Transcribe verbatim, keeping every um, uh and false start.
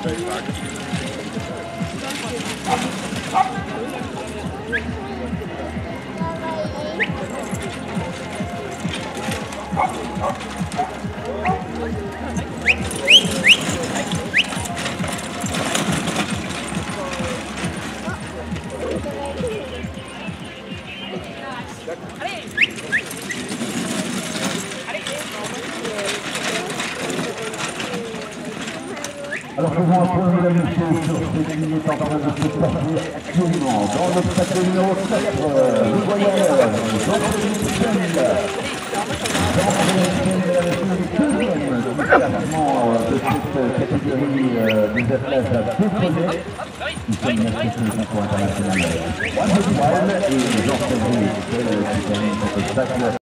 Alors, je vous rappelle, mesdames et messieurs, sur cette ligne est en train de se passer actuellement dans l'obstacle numéro sept, le voyageur Jean-Philippe Michel. Jean-Philippe Michel, deuxième du classement de cette catégorie des athlètes à deux projets. Nous sommes inscrits sur le concours international trois étoiles et Jean-Philippe Michel qui termine cet obstacle.